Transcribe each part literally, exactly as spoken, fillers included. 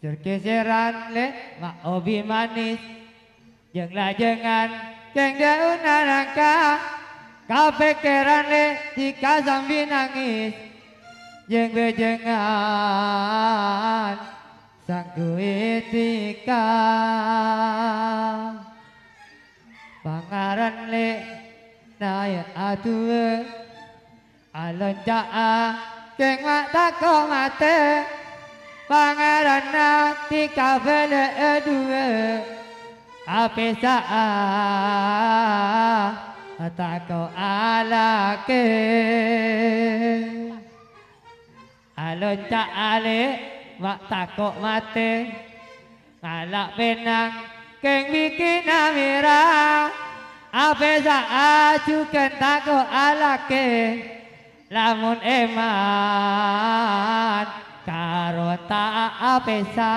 Terkeseran le mak obi manis jeung lajengan jeung dauna nangka kapikiran le jika sambil nangis jeung bejengan sang kuitika pangaran le nayan atue alon jaa keng mak tako mate pangaran na tika bele edue ape saa tako alake alon jaa le mak tako mate ngalak benang keng bikin amira ape saa cuken tako alake lamun eman karo tak apesa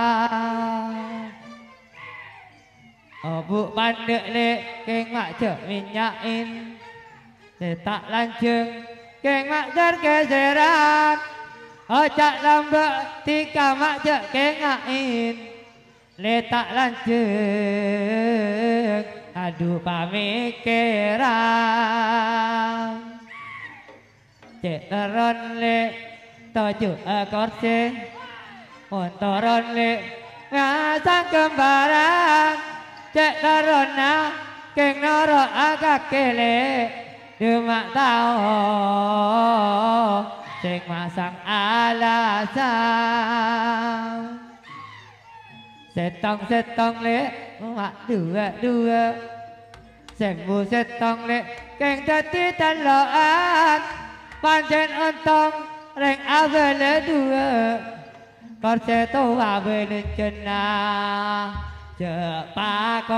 obu pandek le keng mak cek minyakin letak lanceng keng mak tergeseran ojak lambek tika mak cek kengain letak lanceng aduh pamikiran cek teron le toju akorse montoron le ngasang kembaran cek terona keng noro agak kele demak tau cek masang alasan setong-setong le mak dua-dua sembuh setong le keng dadi teloan pancen ontong reng abele dua korse to abele cenah cepak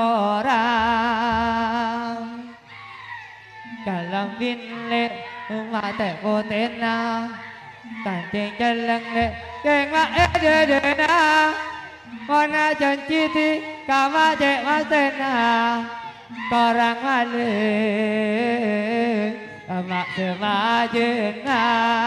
orang kalam bin le mate potena kancing jeleng le keng ma ededena mana janji ti kama cek masena korang maleng mak semajena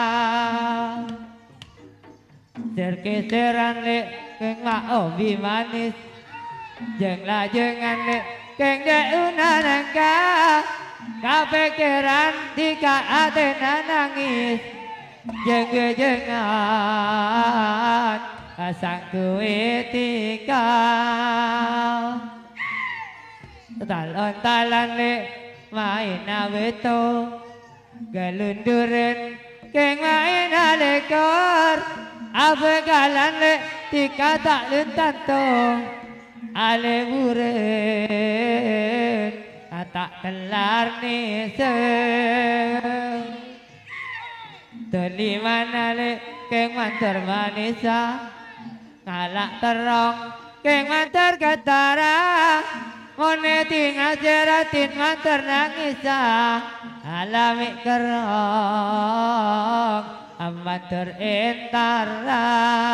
terkeseran le keng mak obi manis jeung lajengan le keng deuna nangka kapikiran tika atena nangis jeung bejengan asang kuitika talon-talon le main abeto galunduren keng main alekor abe galan le tika tak lentanto ale buren tak kelar nise teli mana le keng mantar manisa ngalak terong keng mantar katara ngone tinggal jeratin mantar nangisa alami kerong amantar entara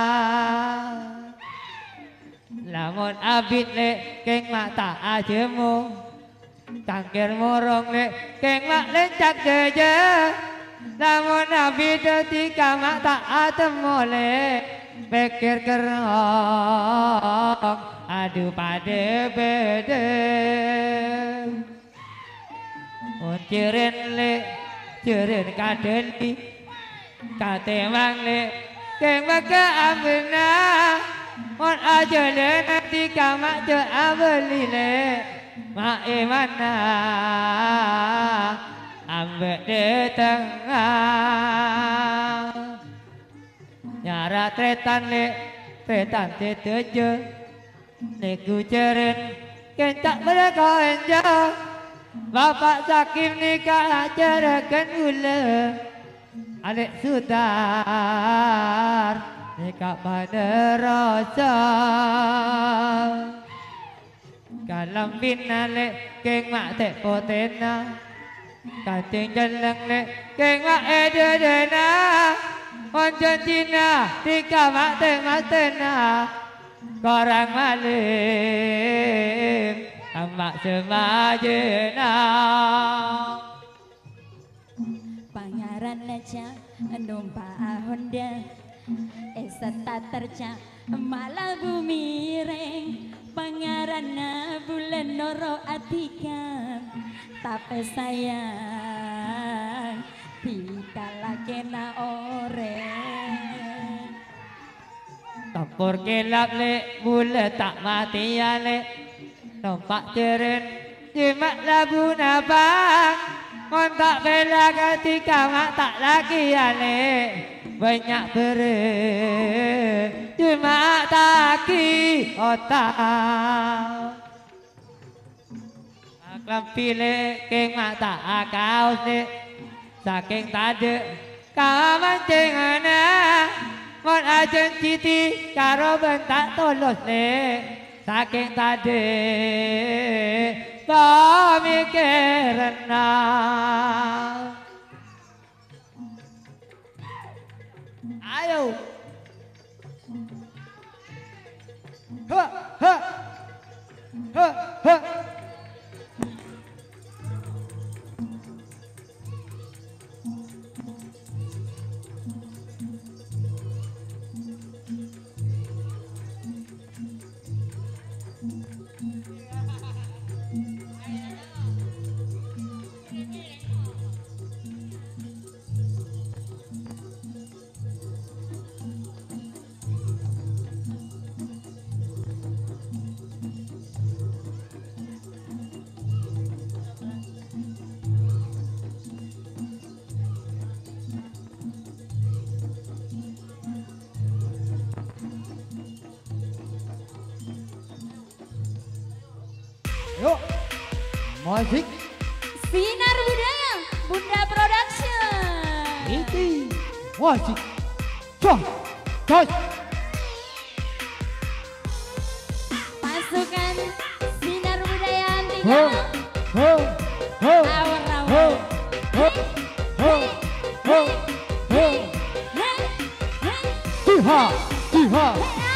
lamun abit le keng mata ajemu tangkir murung le keng mak lencak jeje lamun abit tika mak tak atemu le pikir kerong aduh pade bede uncirin le cirin kadeli katemang le keng maka ambilna mon aja le nanti kamak je abeli le mak imana ambek di tengah nyara tretan le tretan teteje neku cerin kencak mereka enja bapak sakim nikah cereken ule adik sudar nikah pada rasa kalam binale keng mak tek potena kancing jeleng le keng mak ededena onjon cina tika mak tek matena korang maling amak semajena pangaran aja numpak Honda Esata terca malah bumi reng pangarana bulan noro atikan tapi sayang tidak lagi na oreng Tampur kelap le mula tak mati ya le Nampak jeren Jimat labu nabang Kontak bela ketika mak tak lagi ya le Banyak bere Jimat taki otak Aklam pilih keng mak tak akau le Saking tade kau mancing anak Mon ajeng citi karo bentak tolos le Saking tadi pemikiran Ayo Ha ha Ha ha Yuk, musik Sinar Budaya Bunda Production Ini musik Cos, cos Pasukan Sinar Budaya Antika Ho, ho, ho Rawa-rawa Ho, ho, ho, ho Tiha, tiha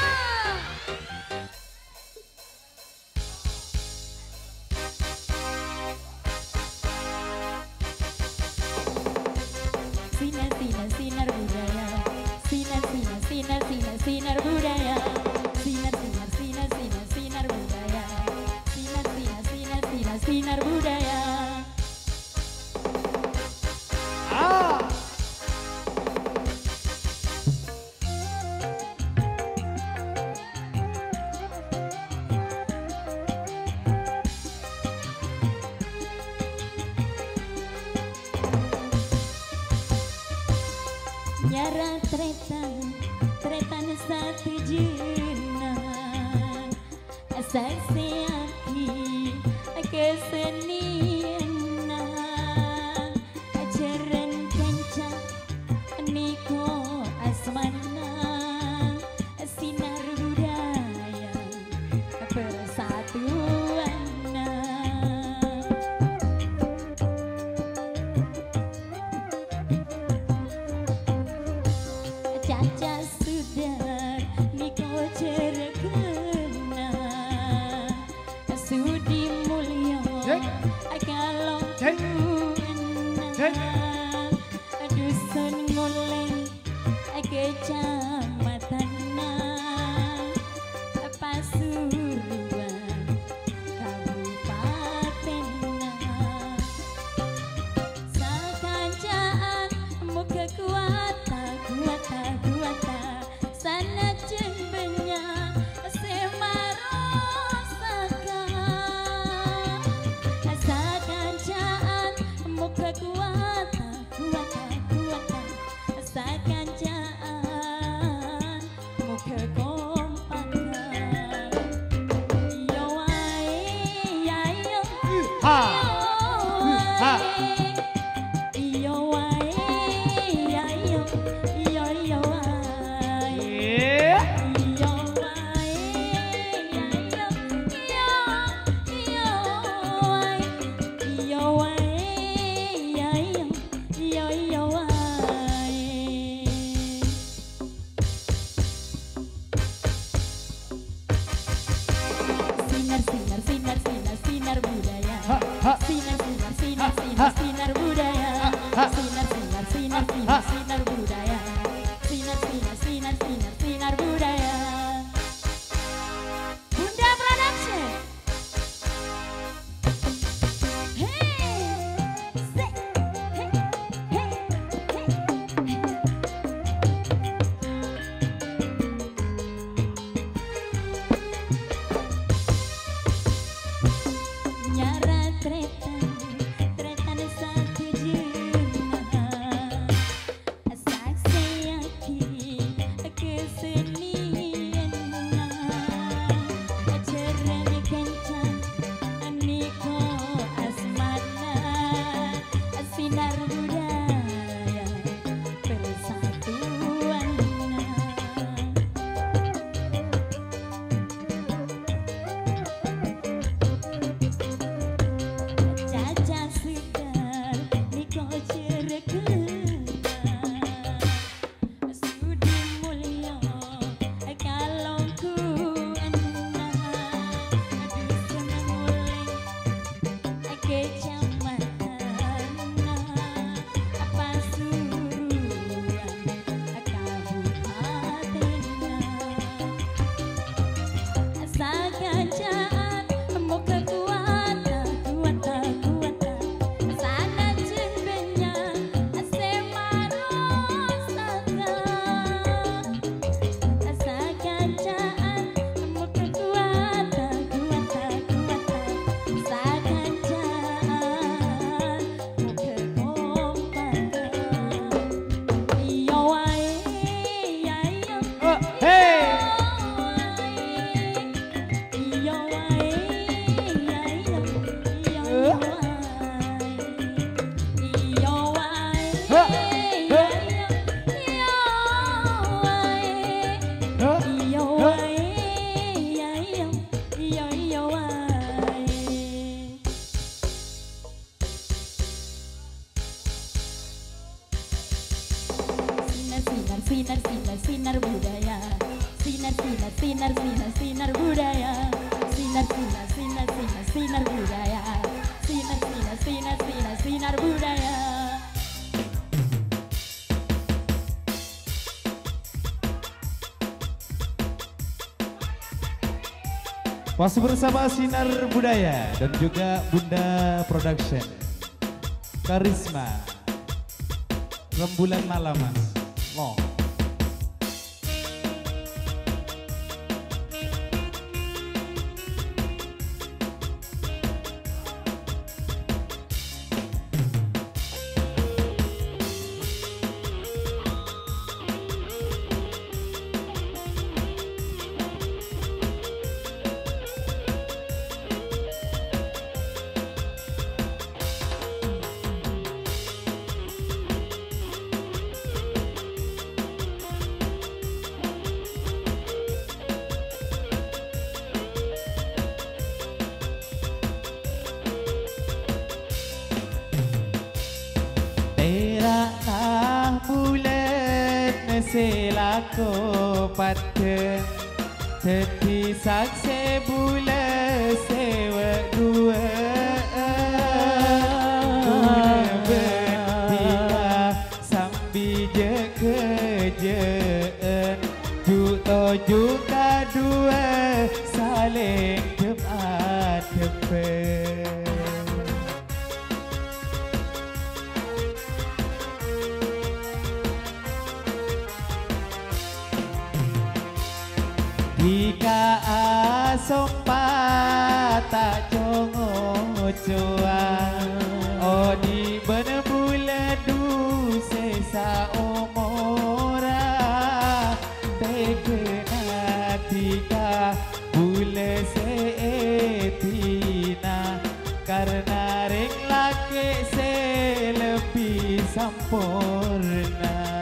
Sinar, sinar, sinar budaya Sinar, sinar, sinar, sinar, sinar budaya Sinar, sinar, sinar, sinar, sinar budaya Sinar, sinar, sinar, sinar, sinar budaya Ah Nyara tretan, tretan satu jenang Saksi aki kesenian Ajaran kencang niko asmana Sinar budaya persatuan Caca sudah niko cerkena Sudi mulyo kalau kuna Dusun ngoleng kecamatan Pasuruan kabupaten Sakancaan muka kuata kuata kuata sana cembenya semarosaka Sakancaan muka kuata kuata kuata Sakancaan muka kompakan Yo wae ya yo Ha Ha Iyo wae ya iyo iyo iyo wae Yeah iyo wae ya iyo iyo iyo wae iyo wae ya iyo iyo iyo wae Sinar sinar sinar sinar sinar budaya Ha ha Sinar sinar sinar sinar sinar budaya. Sinar sinar sinar sinar sinar budaya. Sinar sinar sinar sinar sinar budaya. Masih bersama Sinar Budaya dan juga Bunda Production. Karisma. Rembulan malam mas. Loh. Teraklah bulan selako paten Teti sakse bulan sewa dua Guna bertiga sambil je kejaan Juto juga dua saling cepat cepat Jika asompa tak jongo cuan Odi berbula du sesa umora Tekena tiga bule seetina Karena ring laki se lebih sempurna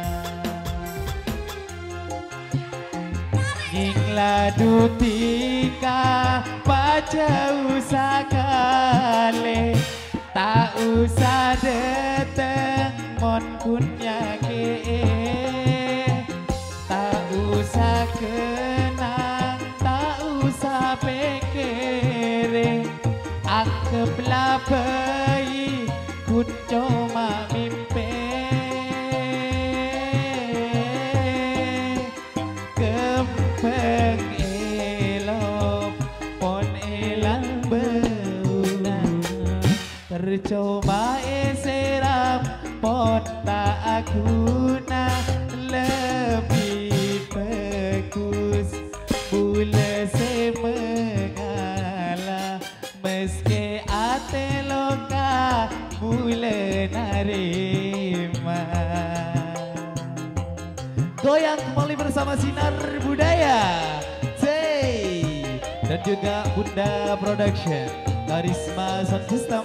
Ladu tika baca usah kali tak usah dateng mon punya ke tak usah kenang tak usah pikir anggaplah bayi kun cuma mimpi pengelop pon elang berulang tercoba eseram pon tak guna lebih bagus bule se mengalah meski ate loka bule narima goyang kembali bersama Sinar Budaya Zay dan juga Bunda Production Karisma Sound System.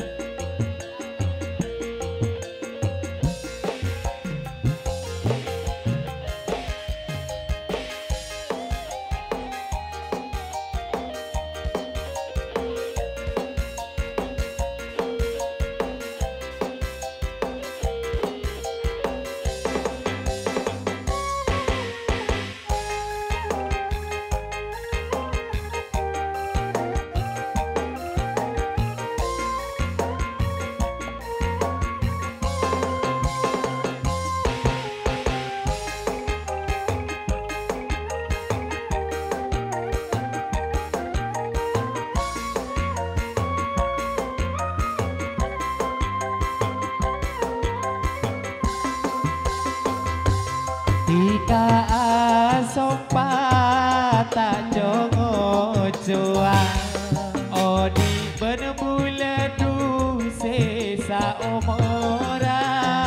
Ika asompa tak jongo cuan Odi berbula du sesa umora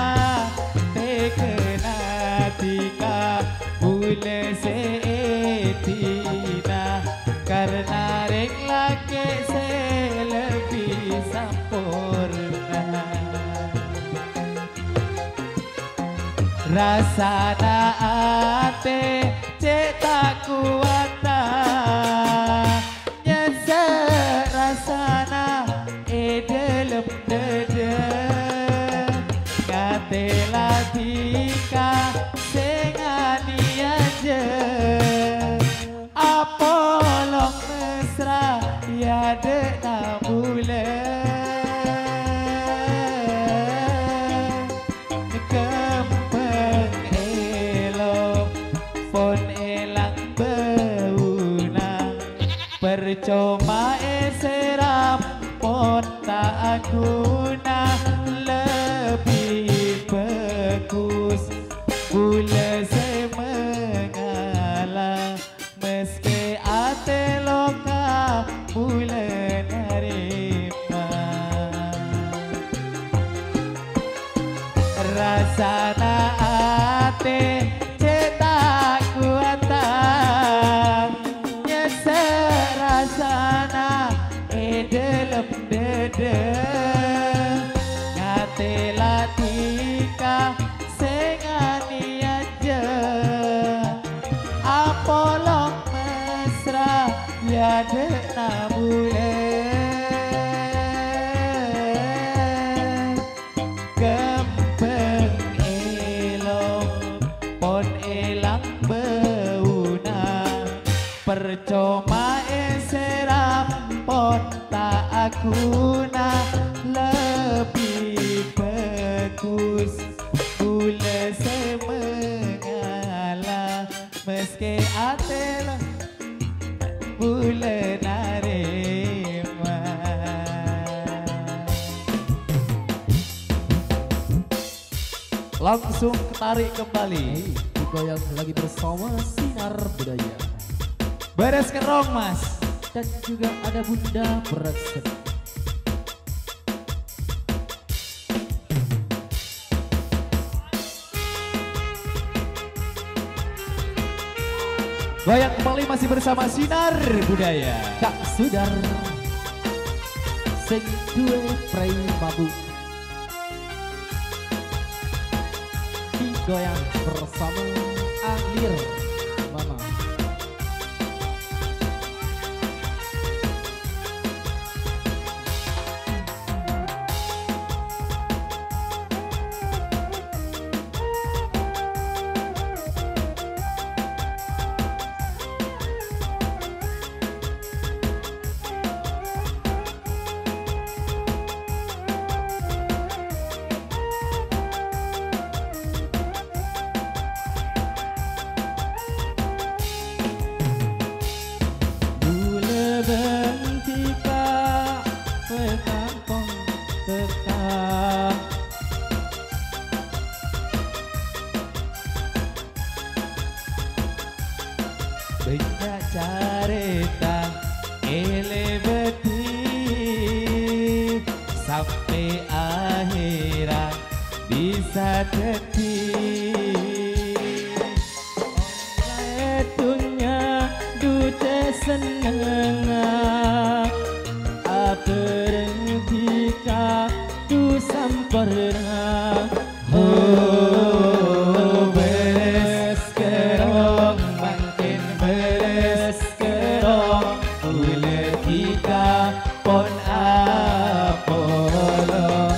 Tekena tika bule seetina Karena ring laki se lebih sempurna Rasana ate cek tak kuat nyesa rasana e dalam dada ngatela tika sengani aja percuma eseram pota guna lebih bagus bule se mengalah meski ate loka bule nerima rasana ate cetak kuatan nyeser rasana e dalam dada ngate latika sengani aja apolong mesra ya dena bule kembang elong pon elang beuna percuma eseram pon tak guna lebih bagus bule semengalah meski ate bule narima langsung tarik kembali digoyang lagi bersama Sinar Budaya beres kerong mas dan juga ada Bunda Production. goyang kembali masih bersama Sinar Budaya Kak Sudar sing duwe prei babu digoyang bersama Anglir Mama. banyak cerita elebeti sampai akhirat bisa jadi Dunia dute seneng aperengtika tu samparna oh beres kerong makin beres kerong ule kita pon apolo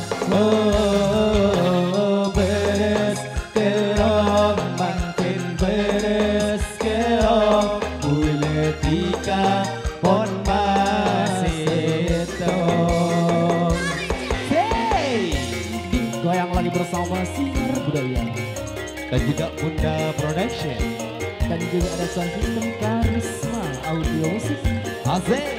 oh beres kerong makin beres kerong ule kita pon masih tong hey digoyang lagi bersama Sinar Budaya dan juga Bunda Production dan juga ada sound system Karisma Audio Musik. Asik.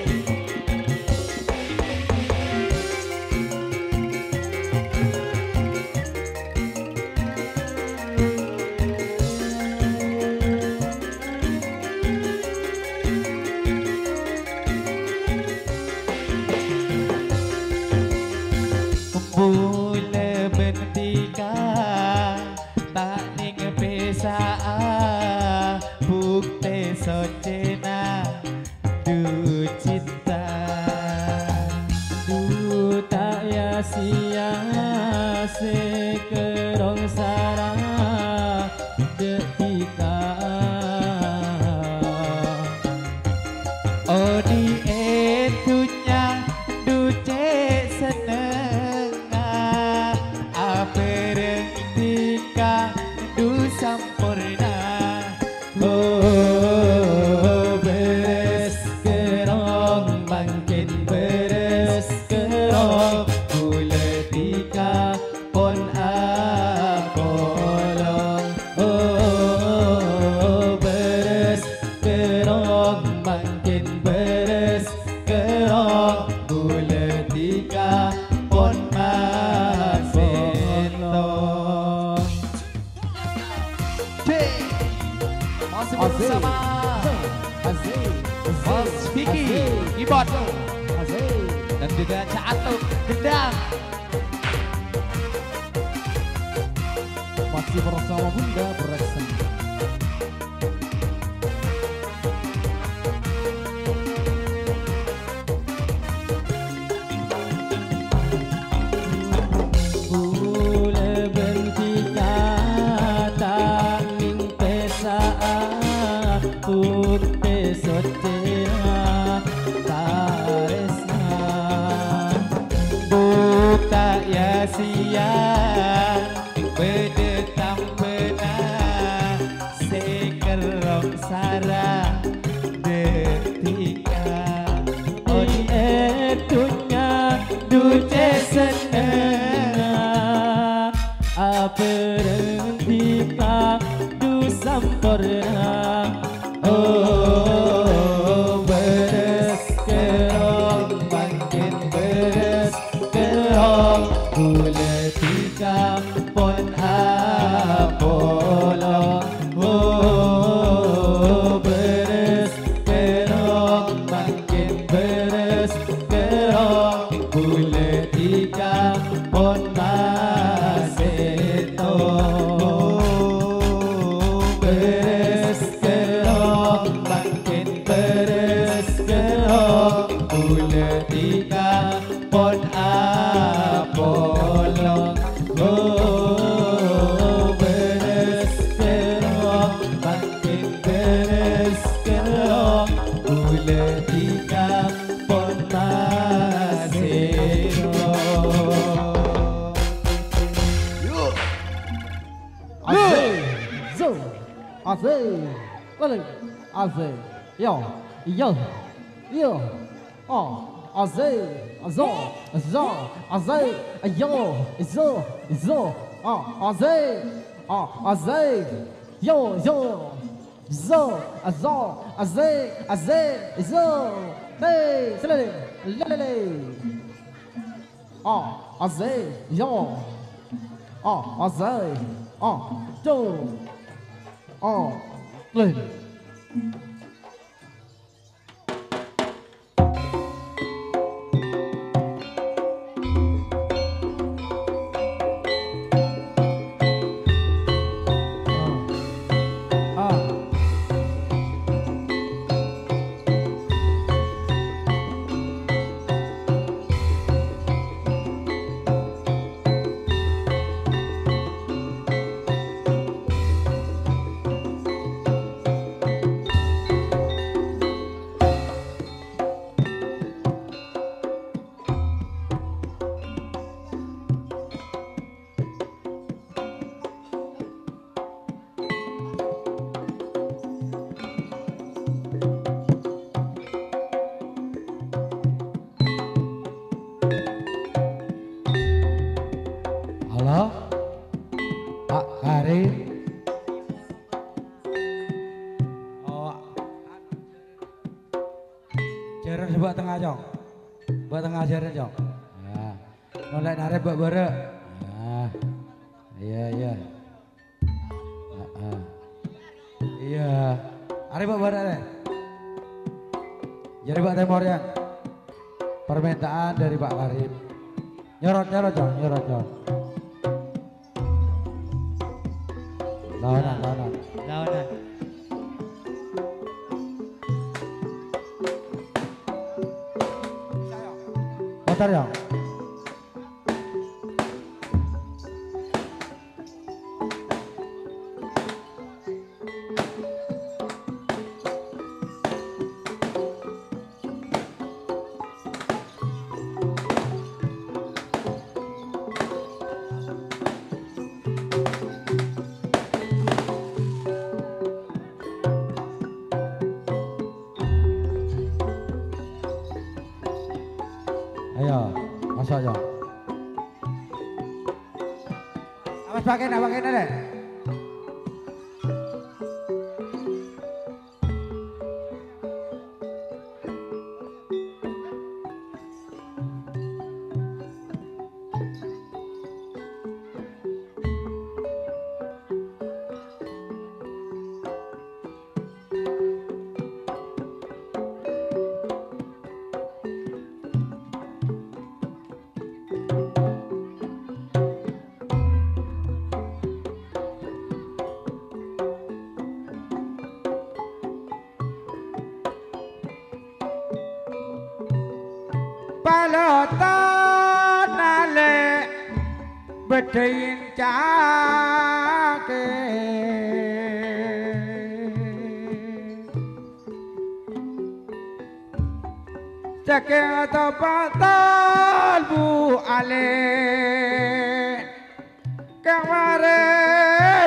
Bule bentika tak ning pesa bukti sojena du cinta Du tak ya sia se kerong sarang detika oh di etunya du cek seneng aperengtika du sampurna oh beres kerong Diki, keyboard, Asik. dan juga Caatu, gendang. Masih bersama Bunda Production. Siang bedetang benang sekerong sarang detika on etunya duce seneng aperentika du sampurna oh beres kerong makin beres kerong Kuletika pon Apollo oh beres kerong makin beres kerong Kuletika pon Maseto beres kerong makin beres kerong Kuletika pon Apollo oh beres kerong makin beres kerong Kuletika pon Masero. Asik. Zo. Asik. Lele. Asik. Yo. Yo. Yo. Oh. Asik. Zo. Zo. Asik. Yo. Zo. Zo. Oh. Asik. Oh. Asik. Yo. Yo. Zo. Zo. Asik. Asik. Zo. Hey. Lele. Lele. Oh. Asik. Yo. Oh. Asik. Oh. Tuh. Oh. Lên. Halo, Pak Karim. Oh, jaran sebuah tengah jong, buat tengah jaran jong. Ya, nolak narik buat bare. Ah, iya iya. Ah, ah. Iya, hari buat bare deh. Jadi Pak Temor ya. Permintaan dari Pak Karim. Nyorot nyorot jong, nyorot jong. Lawanan, lawanan. Lawanan. Motor ya. Ayo, masuk aja. Awas pakai, nak pakai deh. palotan ale bedain cake cake atau patal bu ale kemarin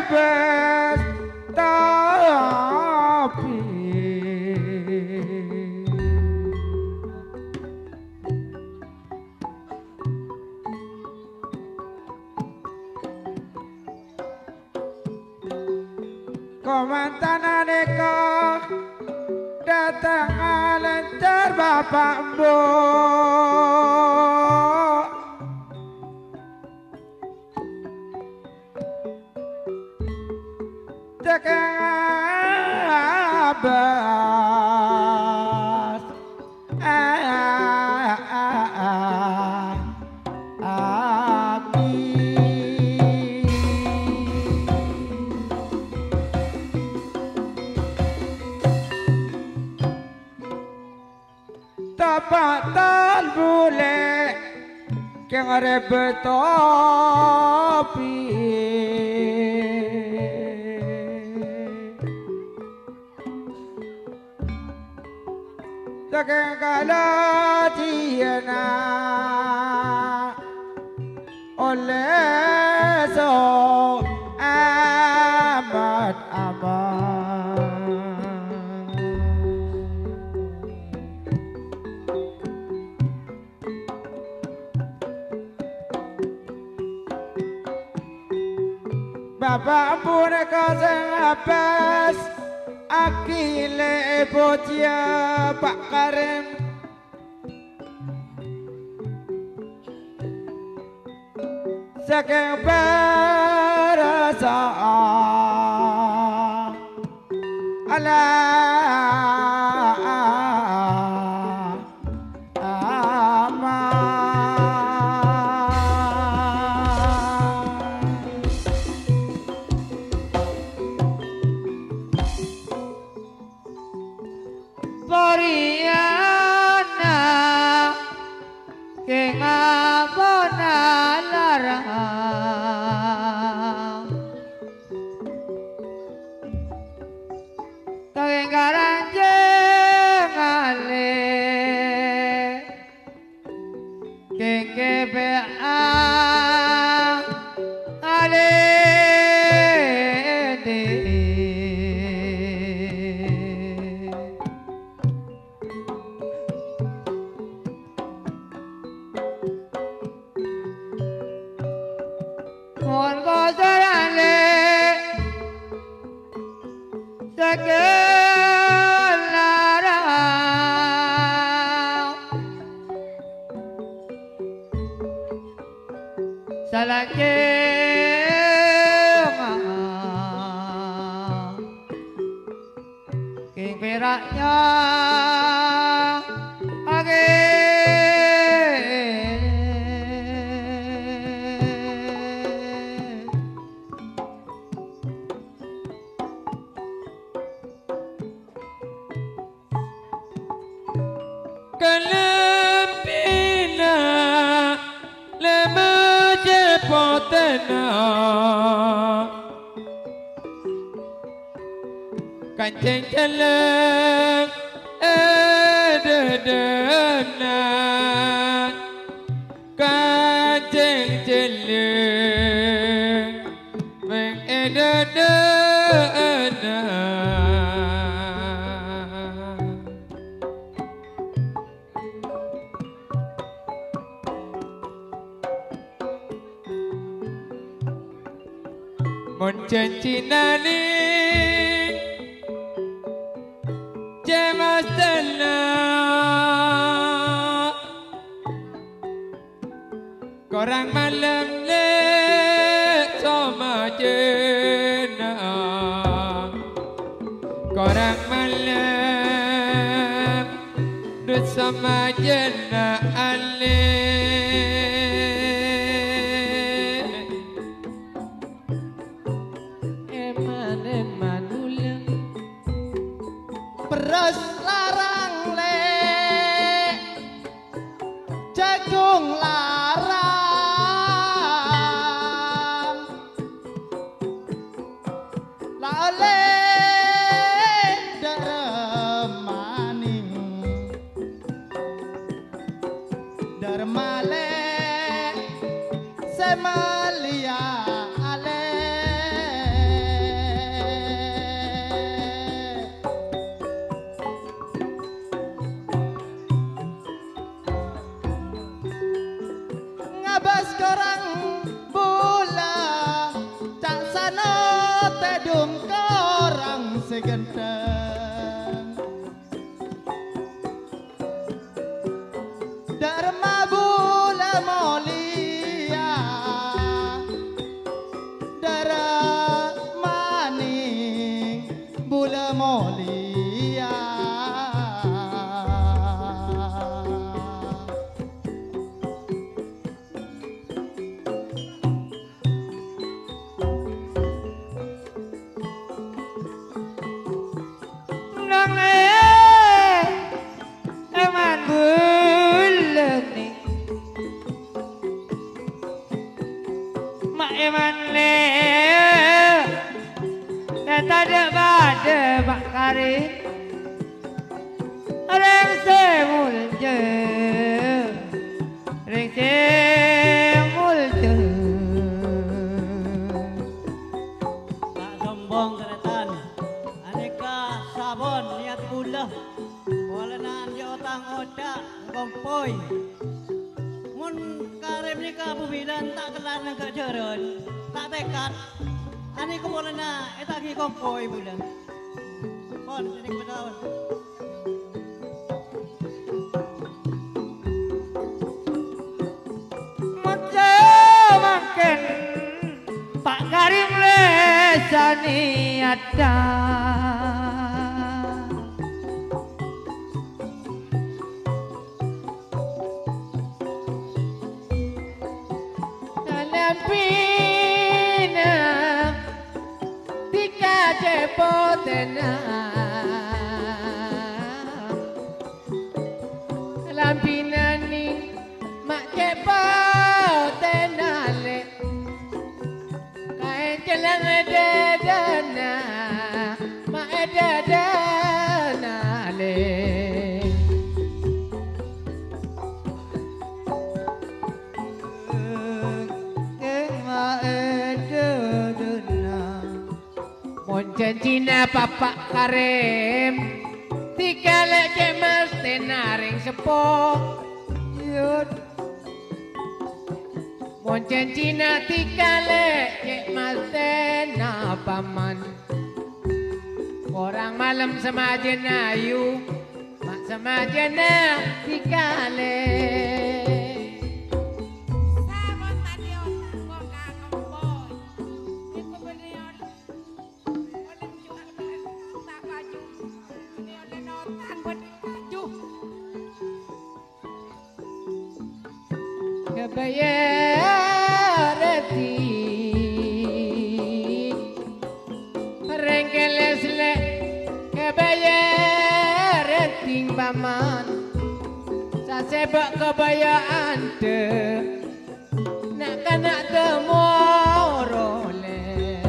tapi komandan kau datang lancar bapak mbok cekeng abas ah, ah, ah, aki tapak tal bule keng rebet topi cekeng kalau tiana oleh so amat amat bapak pun kasih habis akile botia Pak Karim saking berasa ala kancing celeng ededena kancing celeng meng ededena mon cincinani korang malam le sama jena korang malam dut sama jena ale eman eman ulang beras larang le bule malia ale ngabas korang bula cak sana tedung korang segenteng Dharma bula molia Dara maning bula molia nang eh eman bulan ni mak eman le kata de bade mak kari reng semul je reng semul je Tak sombong keretan aneka sabon niat pula walanan di otang odak kompoi mun karim ni ka bubilan tak kelar nang jaran tak tekat ani ko walana eta ki kompoi pula pon ini kedawan Moce makin Pak Karim lesani ada dalam pina tiga cepotena dalam pina ni mak cepotena le kain celang ada dana mak ada dana le Janjina Bapak Karim tiga lek mesti naring sepo yud mon janjina tiga lek mesti na paman orang malam semajen ayu mak semajen tiga lek kebayarati rengkeles le kebayarati paman sasebak kebayaan de nak kanak temorole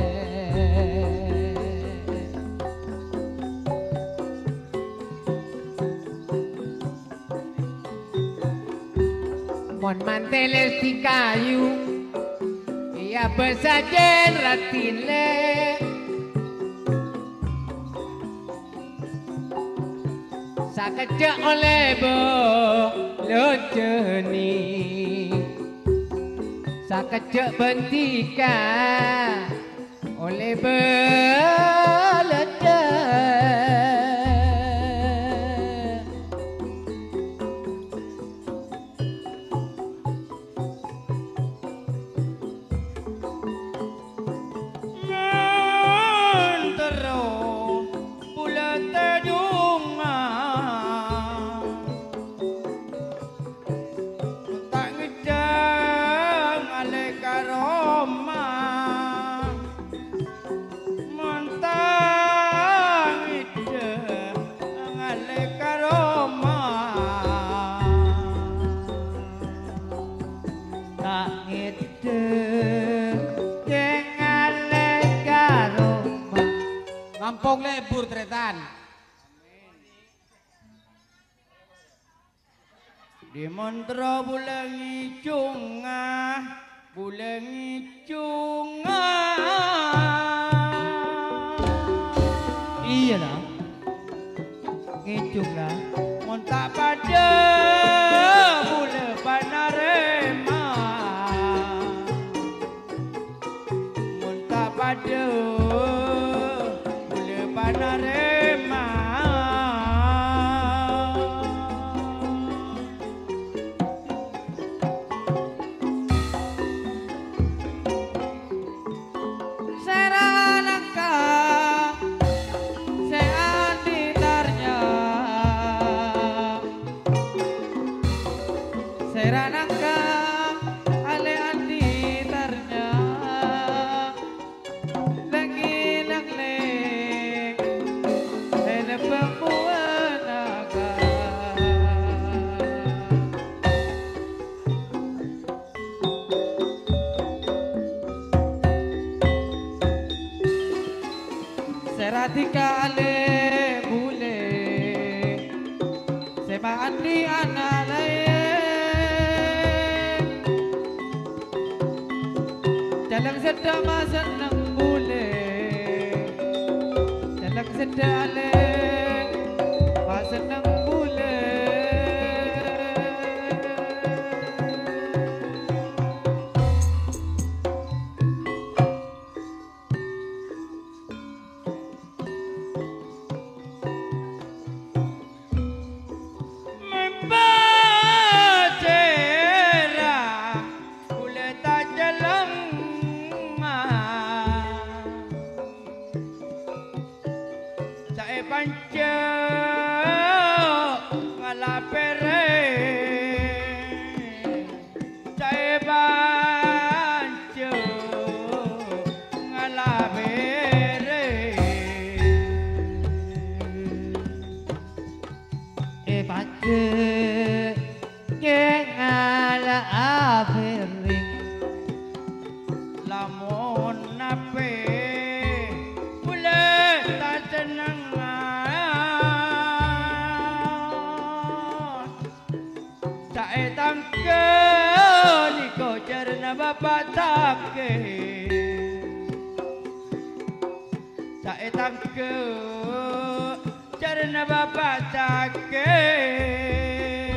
mon manteles di kayu ia besajen ratile sakejak oleh bo lojeni sakejak bentika oleh belada Kampung lebur tretan. Di mantra bulangi cungah Bulan ngicungan. Iya lah. Ngicung lah. Montak pada bule panarema. Montak pada bule panarema. Seranangka ale andi tarnya lagi langleng hele pembuanaga seratika ale bule sema andi analai Dalang sedang masa nang boleh Dalang sedang aleng masa nang boleh Membacera boleh tak jalan Sae panca ngalapere Sae panca ngalapere E panca ngalapere Lamun nape boleh tak senang Sae tangke niko jarna bapak take Sae tangke jarna bapak take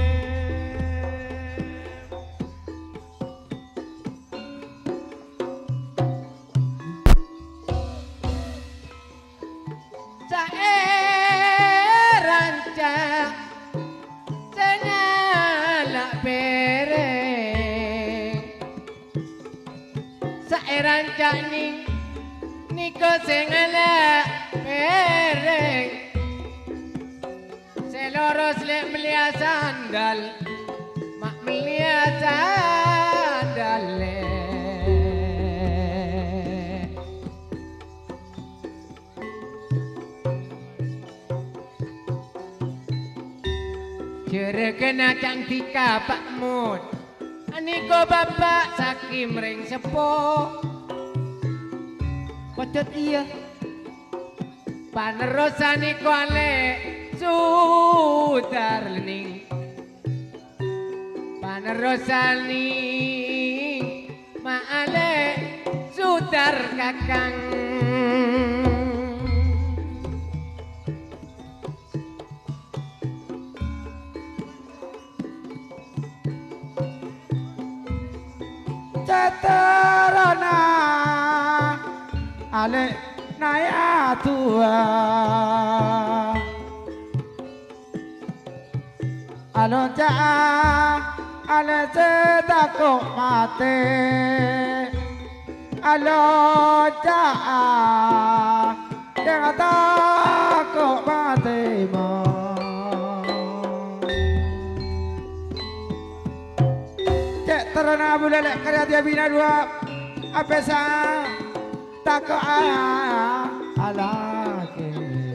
Sae rancang senalak pereng Sae rancang ning niko sengalak pereng Seloros lek melia sandal mak melia sandal Jere kena kang tika Pak Mut Aniko bapak sakim ring sepo Kocot iya Panerosan niko ale Sudar lening Panerosan ning Ma ale Sudar kakang Caterana ale naya tua alonja ale sedako mate alonja jangan takut mati mo Terana boleh lek karya dia bina dua apa sa tak alake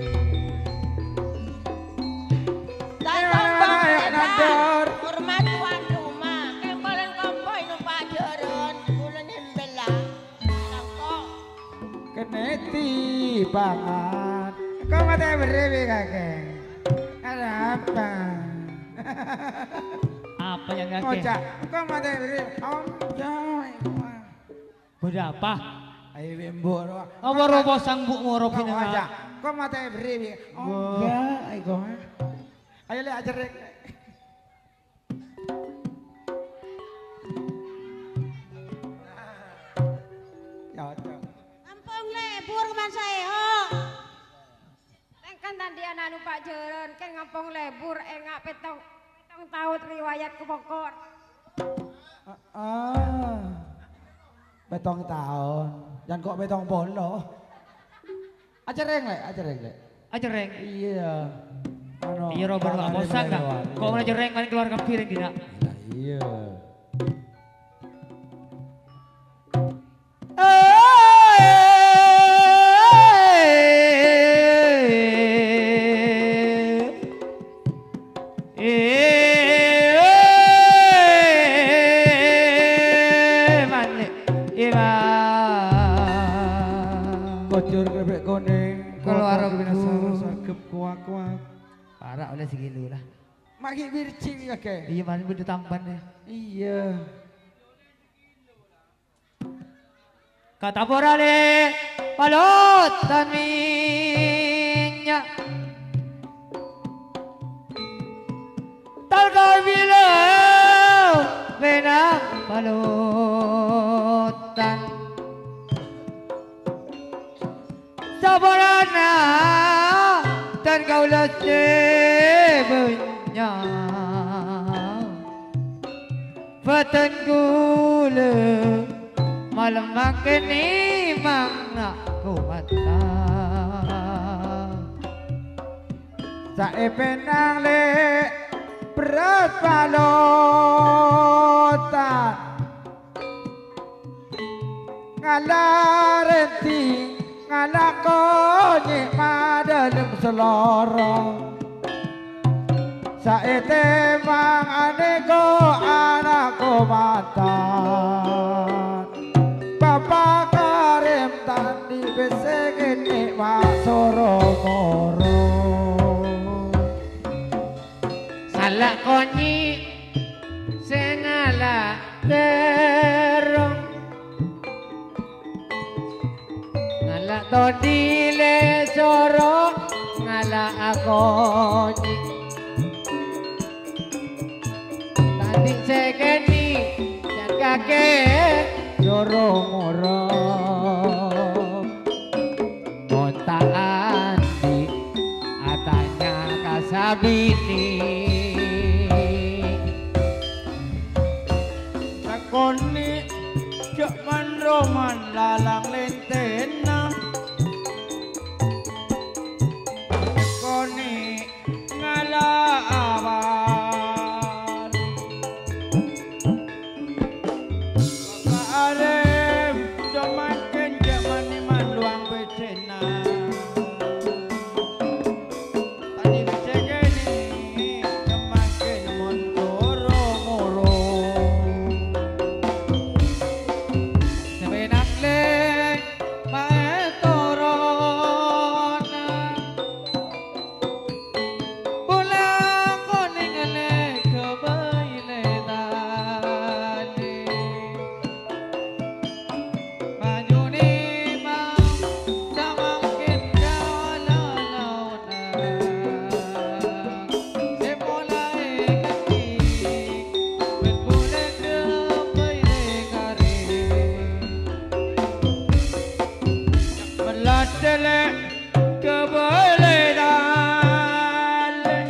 Tatong hormat tuan rumah yang paling kompoi numpak jaran kula nyembela kok keneti banget kau mati berewe kakek ada apa Apa yang kakek? Kocak, kau mati berewe om joy Ada apa? Ayo bembok. Apa robo sang buk moro Kau pina. aja. Kau mata beri. Oh enggak, ayo. Ayo le ajar rek. Ya, ya. Kampung lebur man saya. Kan tandian anu Pak Jeren kan ngampung lebur engak petong petong tahu riwayat kebokor. Ah. Betong tahun. Jangan kok betong polo. Aja reng le, aja reng le. Aja reng. Iya. Ano? Iya robo nggak bosan dah. Kok aja reng main keluar ke piring tidak? Iya. Kocur krepek kuning Keluar binasa aku. sakep kuak-kuak. Parah oleh segitu lah. Maki birci ya ke. Iya mana benda tampan ya. Iya. Kata porale palutan minyak. Talkau bilau benang palutan. Sabarana dan kau letih banyak. Patan gula malam makan ni mang nak ku mata. Sae penang le berat palutan. Ngalarenti nganak konye madalem selorong. Saete mang aneko anakku mantan. Bapak Karim tadi besegin nikmat soro-moro. Salah konyi sengalah terong. Ngalah todile soro ngalah akonyi. Tadi segeni dan kakek soro-moro. Monta andi atanya kasabini. Sakoni cek man roman lalang lentena. Sakoni ngalah awan. Bapak Arem jaman kenjaman ni maluang betena. Tadi becegeni jaman kenyamon toro-moro. Sebenak leng mae torona. Pulang kuning leng kebaile tadi. Maju ni mau sama mungkin jalan-jalan. Semulai ketik berbulan kebaile garing. Melatele kebeledan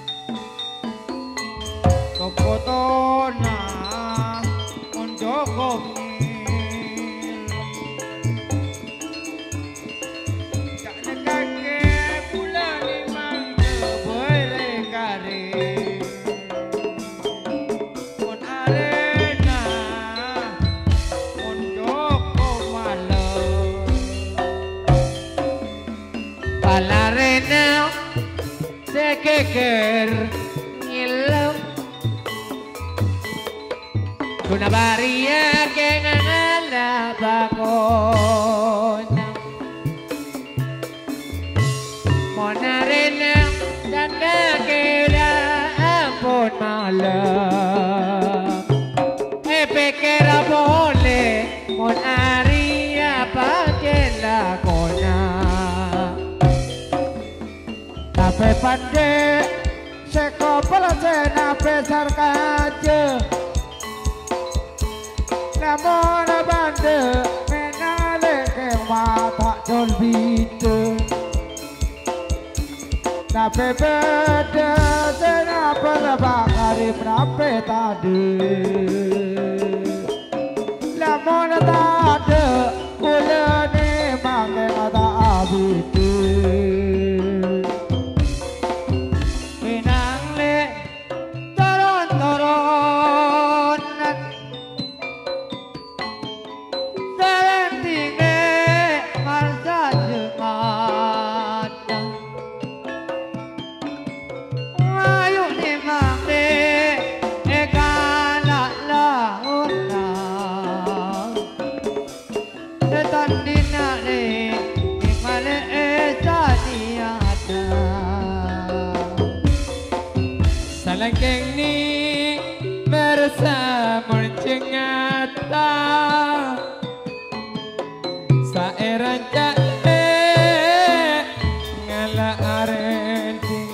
Kokotona Monjokongil Kakne kakek pula limang kebelegaring Mon arena Monjoko malam Palarena sekeker ngilam. Kuna baria kengana bakona. Monarena dan kira ampun malam. Epekera boleh mon ari pandai sekopel sena besar kaje namun bande menale ke mata jol bite nape beda sena pelabakari nape tadi namun tade ulane make mata abite Salangkeng ni bersama cengata saeran cake ngala arenting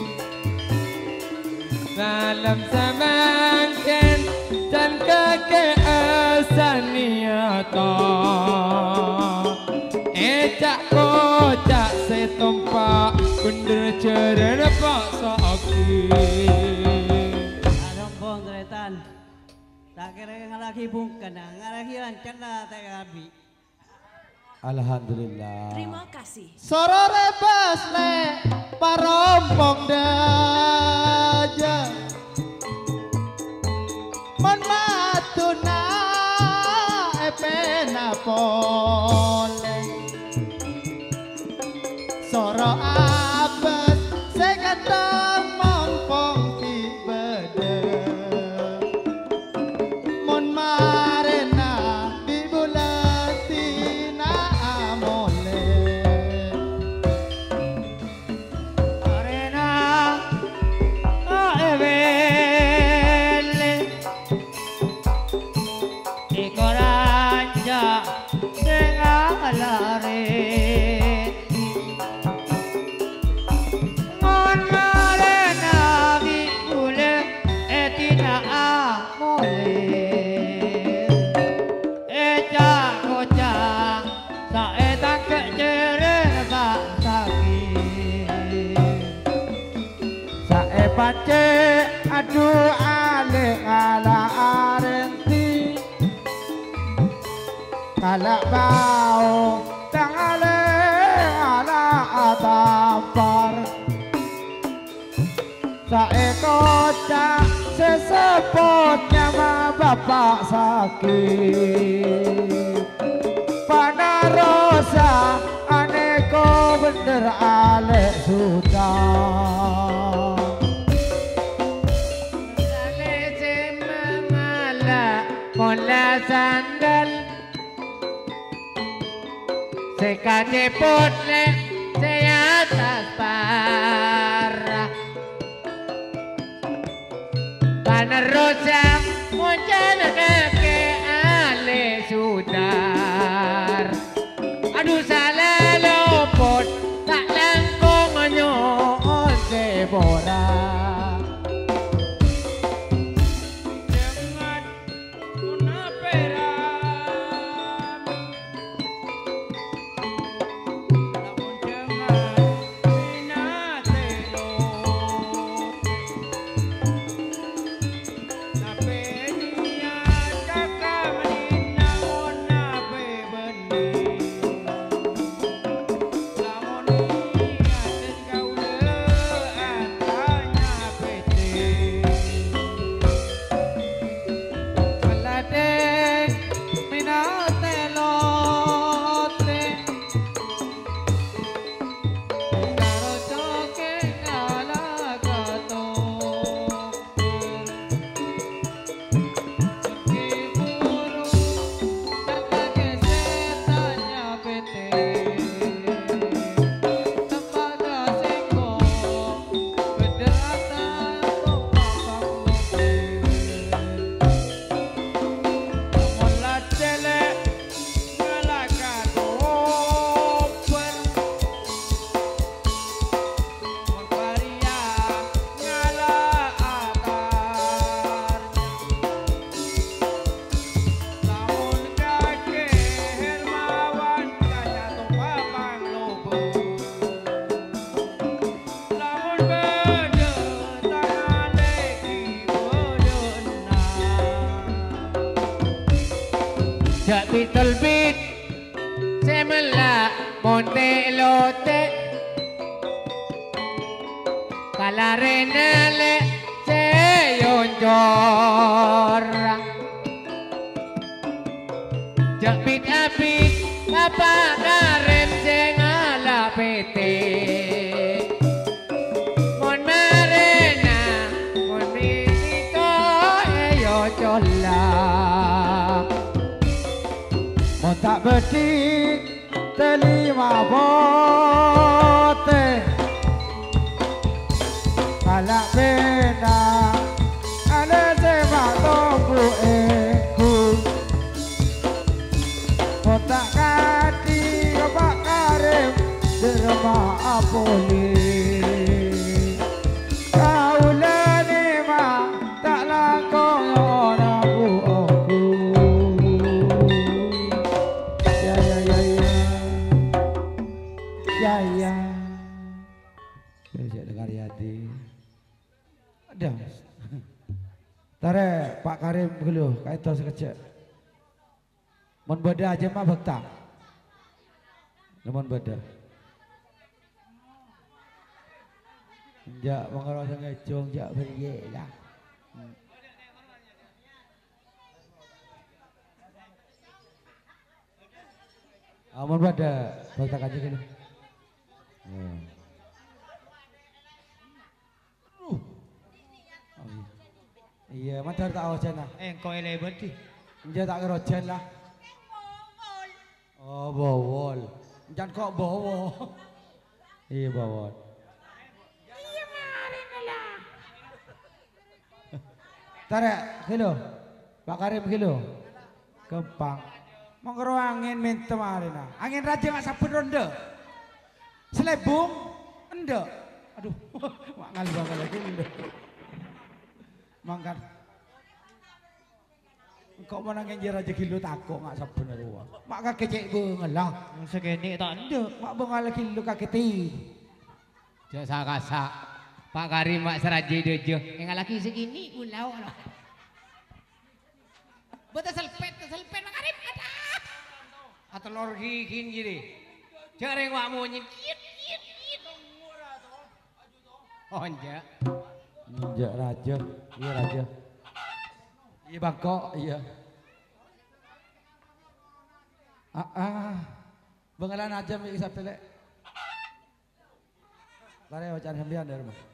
dalam samangken dan kake asaniata ecak kocak setompak kunder ceren pak sakit tak kira ngalaki bungkan, ngalakian canda tak gabi. Alhamdulillah. Terima kasih. Soro rebas le parompong daja man matuna epena pole soro abas sekatang mongpong ki bede mon marena di bulatina amole arena aevele di coranja dengan lare mon marena di bule etina amole eja koca saetang keceren pak sakit Sae pace aduh ale ala arenti kala bau tangale ala atampar Sae kocak sesepotnya ma bapak sakit Panarosa aneko bener ale sudah Mola sandal sekade potle se atas parah Panarosa muncul ke ale sudar aduh salah lopot tak langkong nyon sebora Jak bitul bit semela monte lote kalarenele seyonjor jak bit abit apa karem sing ala pete mon marena mon bisito eyo cola mon tak bedik telima bote kalak pena ada semak tunggu eku mon tak kati kepak karim di rumah apoli kau lenima tak langkong orang buku ya ya ya ya ya ya saya dengar Yadi ada tare Pak Karim dulu kaito sekecil mon beda aja mah bekta mon beda jak mengarah ngecong jak beriye lah Amun pada bakta aja gitu. Iya, macam tak awasan lah. Eh, kau eleh berarti. Dia tak kerojan lah. Oh, bawol. Jangan kok bawol. Iya, bawol. Iya, mari lah. Tarik, kilo. Pak Karim kilo. Kempang. Mengero angin minta mari nah. Angin raja nggak sabun ronde. Selebung, ende. Aduh, mak ngal banget lagi ende. Mangkat. Kok mau nangin raja kilo takut nggak sabun ruang. Mak kakek cek bengal lah. Segini tak ende. Mak bengal kilo kakek ti. Jasa kasak. Pak Karim mak seraja dojo. Yang laki segini ulau lah. Betul selpet, selpet Pak Karim ada. Atau lor gikin gini. Jarang wak mau nyit, nyit, nyit, nyit. Oh enggak. Enggak raja, iya raja. Iya Bangkok, iya. Ah ah, bengalan aja mi isa pelek. Lari wacan hembian dari rumah.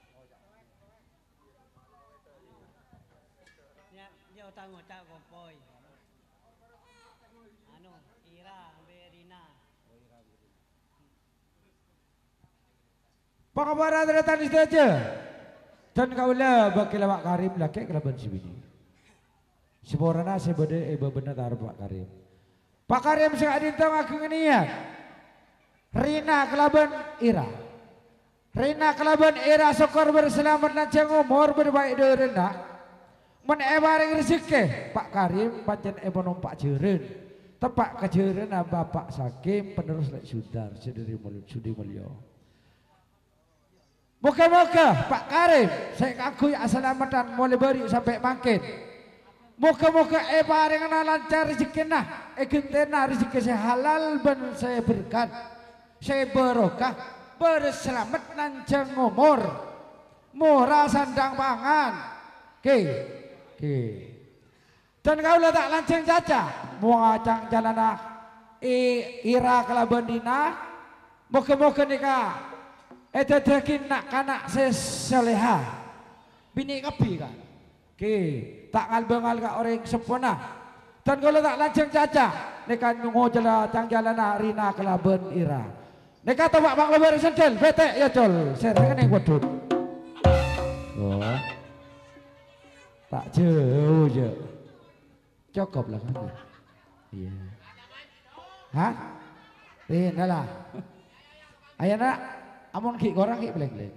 Dia dia utang ngocak kompoy. Anu, Ira, Berina. Pakabaran datang di saja. Dan kaulah bakal Pak Karim laki kelaban sibini. Seborana sebede ibu benar tar Pak Karim. Pak Karim sekadin tahu aku ngenian. Rina kelaban Ira. Rina kelaban Ira syukur berselamat lanjang umur berbaik derena. Men ebareng rezeki Pak Karim pancen ebo numpak jeren. Tepak kejeren Bapak Sakim penerus lek Sudar sediri mulut sudi mulya. Moga-moga Pak Karim saya kagui assalamatan mulai beri sampai makin. Moga-moga eh bareng lancar rezeki nah, eh gentena rezeki saya halal ben saya berkat, saya berokah, berselamat lanjang umur, murah sandang pangan, ke, ke. Dan kau tak lancang caca, muacang jalanah, i ira kelaban dina, moga-moga nikah. Eta dekin nak kanak seseleha bini kapi kan ke tak ngal-bengal ka orang sempurna dan kalau tak lancang caca nekan ngojela tang jalana Rina kelaben Ira neka tabak bang lebar sendel betek ya col serang yang wadud oh tak jauh je cukup lah kan iya hah Rina lah ayo nak amun ki korang ki blek-blek.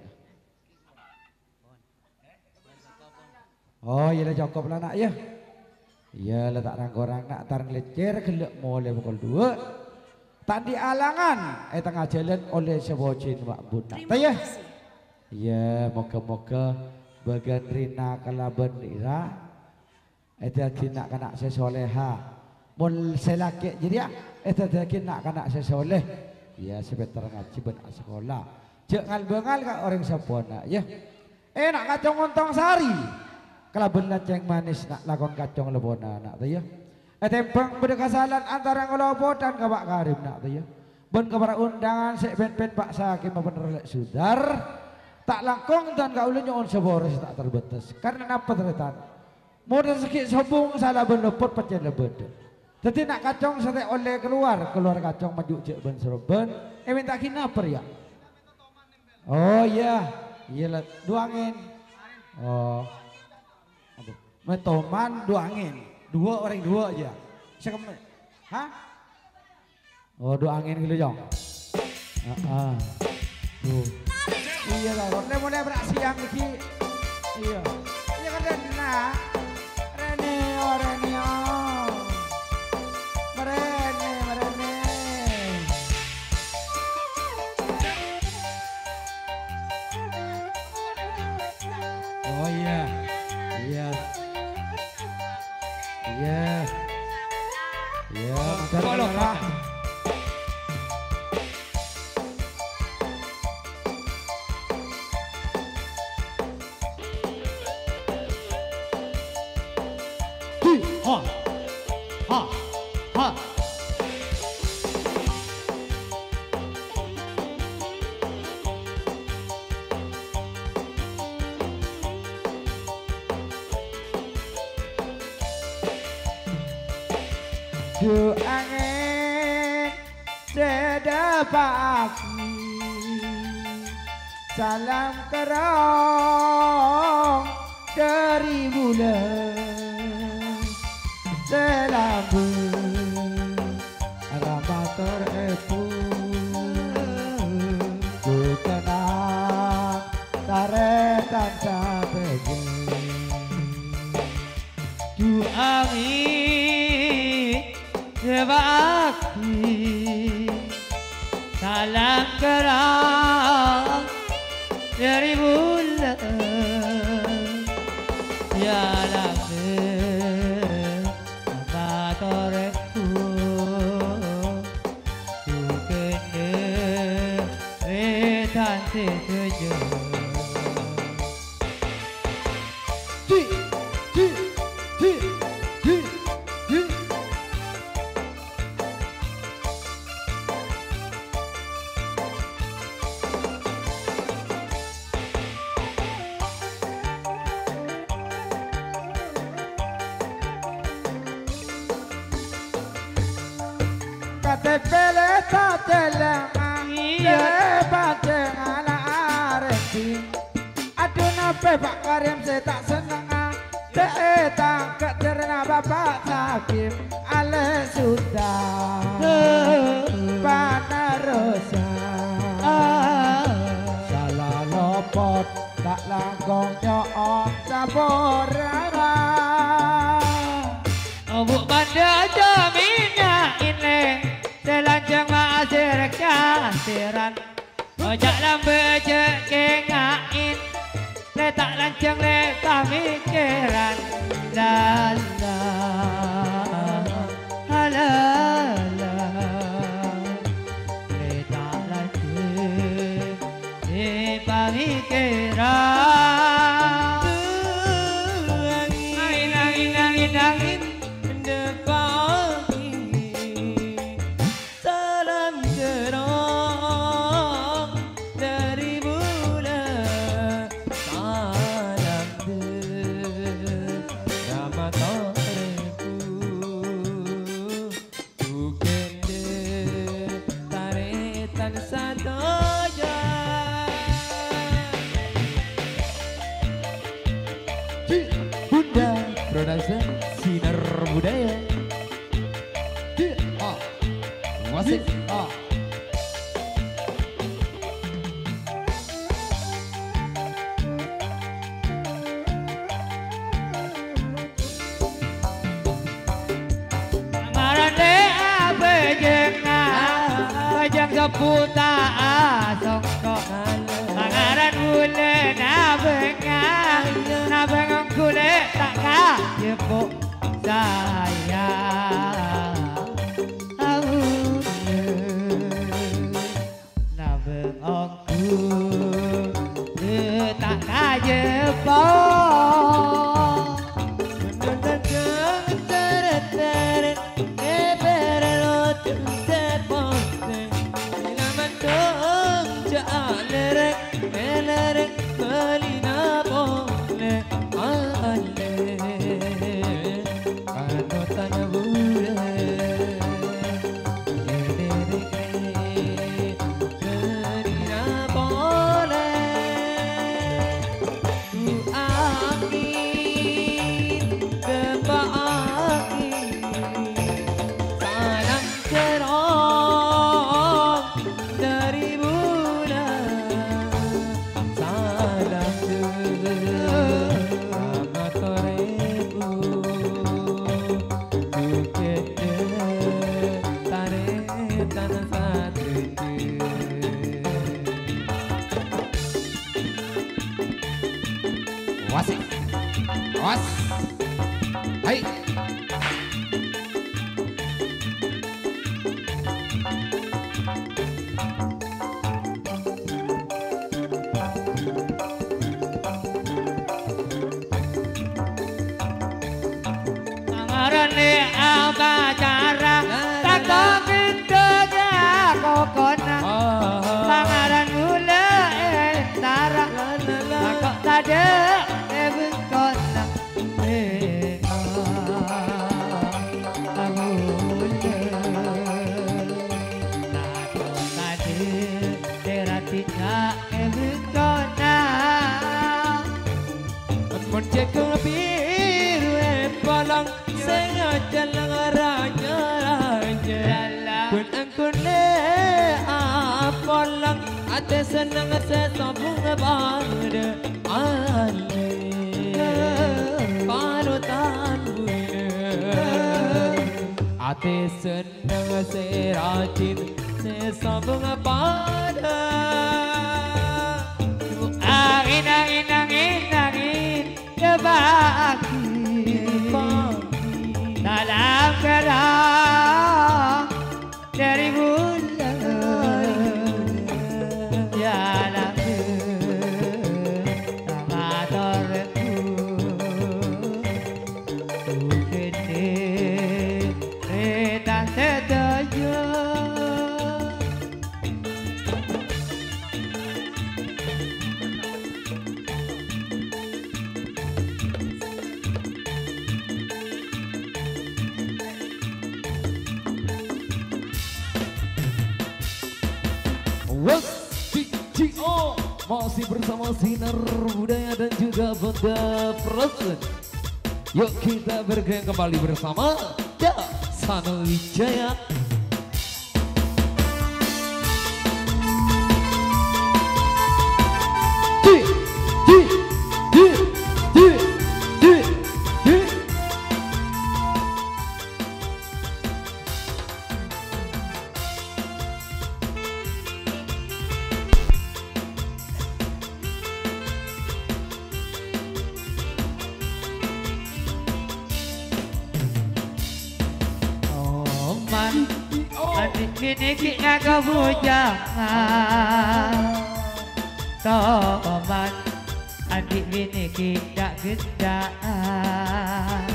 Oh iya lah cukup lah nak ya. Iya lah tak rang korang nak tar ngelecer gelek mulai pukul dua. Tak di alangan eh tengah jalan oleh sebocin Mbak Bunda. Tak ya? Iya moga-moga bagian Rina kelaban Ira. Eh dia nak kanak sesoleha. Mun selaki jadi ya, itu tadi nak kanak sesoleh, ya sebentar ngaji benak sekolah. Jangan bengal kak orang sapona ya. Eh nak kacang ontong sari, kalau benar ceng manis nak lakon kacang lebona nak tu ya. Eh tempang berdekasalan antara ngelopo dan kabak karim nak tu ya. Ben kepada undangan sek pen-pen Pak Sakim bener sudar. Tak langkong dan kau nyon sebores tak terbatas. Karena apa terletak? Modal sikit sobung salah berlepot pecah lebet. Jadi nak kacang sate oleh keluar keluar kacang maju cek ben serben. Eh minta kinapa ya? Oh iya, iya lah dua angin. Oh, aduh, metoman dua angin, dua orang dua aja. Sekem, hah? Oh dua angin gitu jong. Ah, ah. Tuh. Iya lah, mulai mulai beraksi yang lagi. Iya, iya kan Rena, Rene, oh Rene, oh, Merene, Merene. Oh iya, iya, iya, iya, bentar lah. Ha, ha, ha. Du angin sedapaki salam kerong dari bulan selabu ramator epu ku kenang taretan sapege Du angin sebaki salam kerang dari bulan ya lalu apa toreku ku kene retan setuju di di di di di Katepele tatelang iya bateng ala areti aduh nape Pak Karim saya tak seneng teh tangkap terna Bapak Sakim ale sudah panarosa salah lopot tak langkong nyoong saboranga Obuk banda jaminnya ini selanjang maasir kasiran ojak lambe cek kengain letak lancang letak mikiran lala halala letak lancang letak mikiran angin angin angin angin depan salam kerong dari bulan salam de ramatorku bukan de taretan sadoja Bunda Production Sinar Budaya. ah masih ah marane abejengna bajang seputa asongko pangaran bulan abengang nabengang kulit tak kajepuk sayang Wasik. Was. Hai. Ngarane apa cara tak pintunya kokona pangaran gula entara kok tade eben kona eh aku tade teratina eben kona mencekung biru palang sengaja lengaranya raja pun angkun le apalang ate senang sesambung pada ale parutan bulan ate senang serajin sesambung pada angin angin angin angin kebaki dalam kerang dari bulan jalan sama torku kini retan setuju C O masih bersama Sinar Budaya dan juga Bunda Production. Yuk kita bergabung kembali bersama Da Sano Wijaya. Di, di, di, di, di, di. Adik bini kita kebujangan Toman adik bini kita gendaan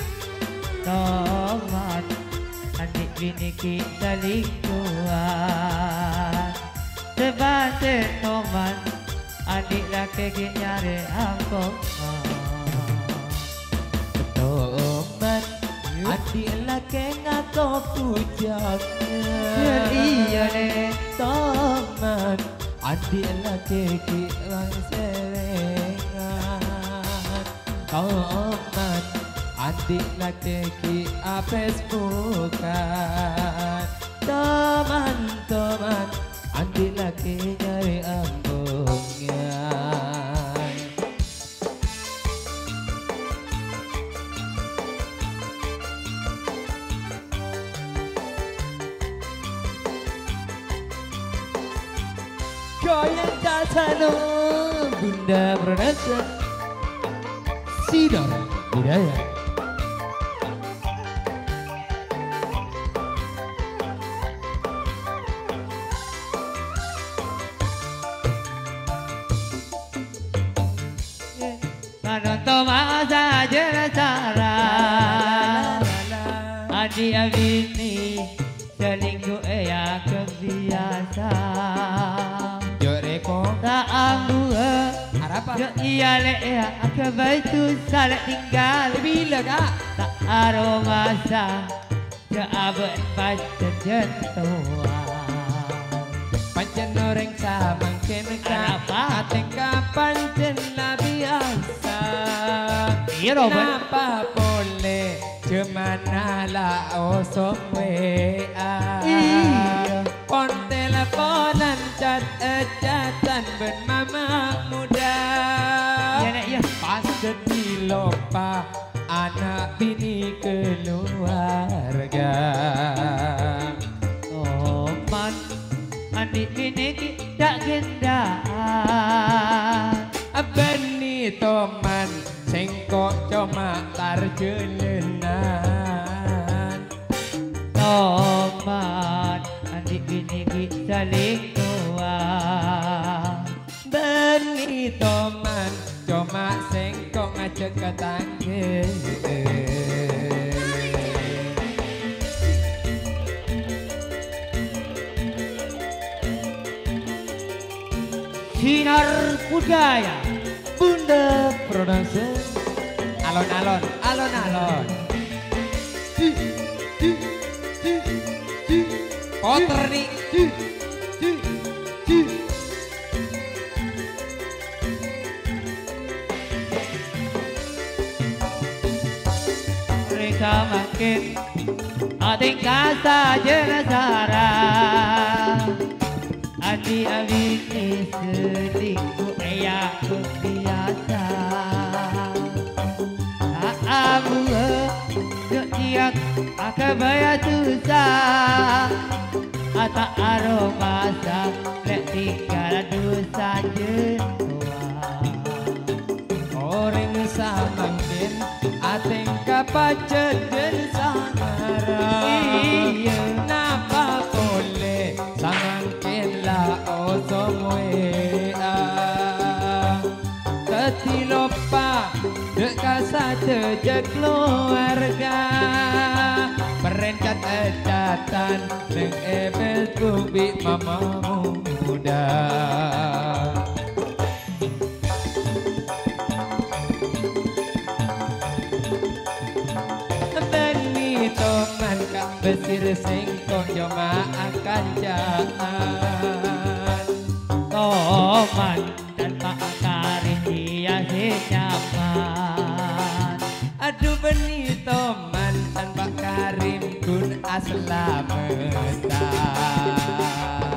Toman adik bini kita lingkungan Sebatin toman adik laki kita nyari angkongan Toman adik laki ngato pujangan Iya le toman adik laki kita serengan Toman adik laki kita Facebookan Toman toman adik laki nyari ambungan Goyang Dasano Bunda Production Sinar Budaya. Menonton masa cara adik bini selingkuh ya kebiasa Jore kota ambu harap apa? Ya iya le ya akabar itu salah tinggal. Bila kak? Tak aroma sa Jaabet pancen jentua. Pancen orang sabang kena Kenapa? Ating pancen la biasa. Iya Robert. Kenapa boleh cemana la osok W A. Iya. Pon teleponan cat ejatan ben mama muda. Iya nek ya. Pas dilopa anak bini keluarga. Oman adik bini tak gendaan. Beni toman sengkok cuma tarjelenan. Oman adik bini saling tua. Beni toman cuma sengkok ngajak ke tangga. Sinar budaya Bunda Production. Alon-alon, alon-alon. Kotor nih. mereka makin ating kasa jenazara. Adi abini selingkuh ya biasa. Abu ketiak akabaya susah. Ata aroma sa lek tinggal dosa jenua. Orang samangkin ating kapacet dan sangara. Iya. Napa boleh samangkin la osong W A. Ketilopa dek kasa tejak keluarga. Merencat ejatan neng ebel kubi mama muda. Beni toman kak besir sengkok jamaah kancaan. Toman dan Pak Karim dia nyaman. Aduh beni toman tanpa Karim kun aslamatan.